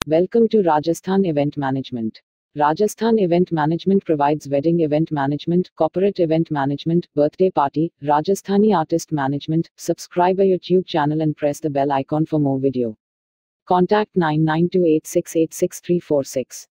Welcome to Rajasthan Event Management. Rajasthan Event Management provides wedding event management, corporate event management, birthday party, Rajasthani artist management. Subscribe our YouTube channel and press the bell icon for more video. Contact 9928686346.